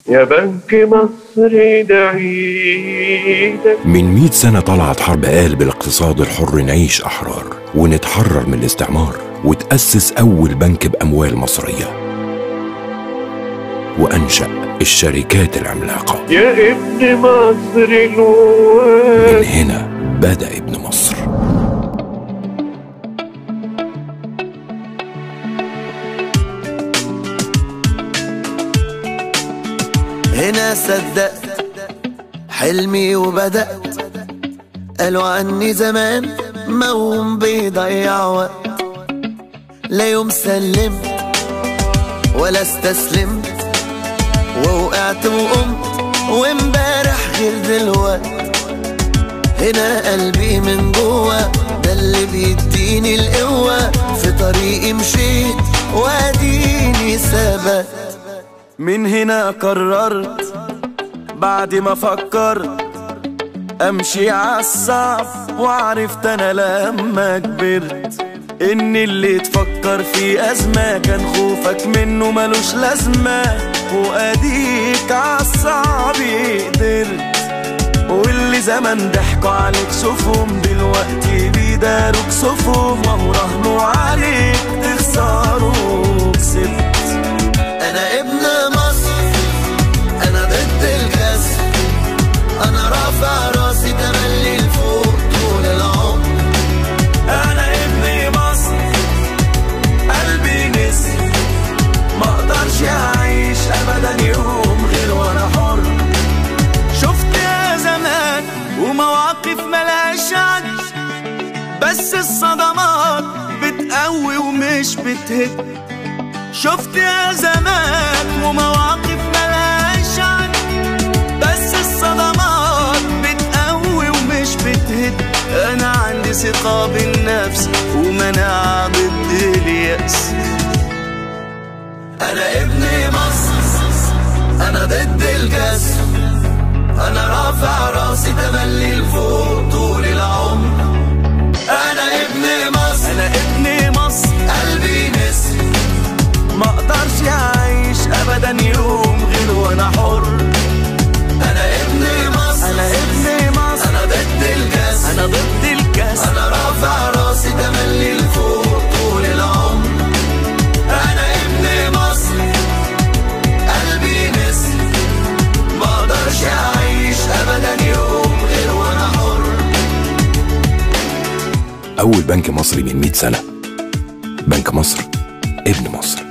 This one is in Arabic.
يا بنك مصر دعيلك. من 100 سنة طلعت حرب قال بالاقتصاد الحر نعيش أحرار ونتحرر من الاستعمار، وتأسس أول بنك بأموال مصرية وأنشأ الشركات العملاقة. يا ابن مصر الواد، من هنا بدأ ابن مصر. هنا صدقت حلمي وبدأت، قالوا عني زمان موهوم بيضيع وقت، لا يوم سلمت ولا استسلمت، ووقعت وقمت وامبارح غير دلوقت. هنا قلبي من جوا ده اللي بيديني القوة، في طريقي مشيت واديني ثبت. من هنا قررت بعد ما فكرت امشي عالصعب، وعرفت انا لما كبرت ان اللي تفكر في ازمة كان خوفك منه ملوش لازمة، واديك عالصعب قدرت. واللي زمان ضحكوا عليك شوفهم دلوقتي بيداروك صفهم، وهو راهنوا عليك تخسروا كسبت. انا ابن مصر، انا ضد الكسر، انا رافع راسي تملي لفوق طول العمر. انا ابن مصر قلبي نسر، ما اقدرش اعيش ابدا يوم غير وانا حر. شفت يا زمان ومواقف ملهاش عد، بس الصدمات بتقوي ومش بتهد. شفت يا زمان ومواقف ملهاش عد، بس الصدمات بتقوي ومش بتهد. انا عندي ثقة بالنفس ومناعة ضد اليأس. انا ابن مصر، انا ضد الكسر، انا رافع راسي تملي لفوق طول العمر. انا ابن مصر، انا ابن مصر قلبي نسر، ما اقدرش اعيش ابدا يوم غير وانا حر. انا ابن مصر، انا ابن مصر، انا ضد الكسر، انا ضد الكسر، انا رافع راسي تملي لفوق طول العمر. انا ابن مصر قلبي نسر، ما اقدرش اعيش ابدا يوم غير وانا حر. أول بنك مصري من 100 سنة، بنك مصر ابن مصر.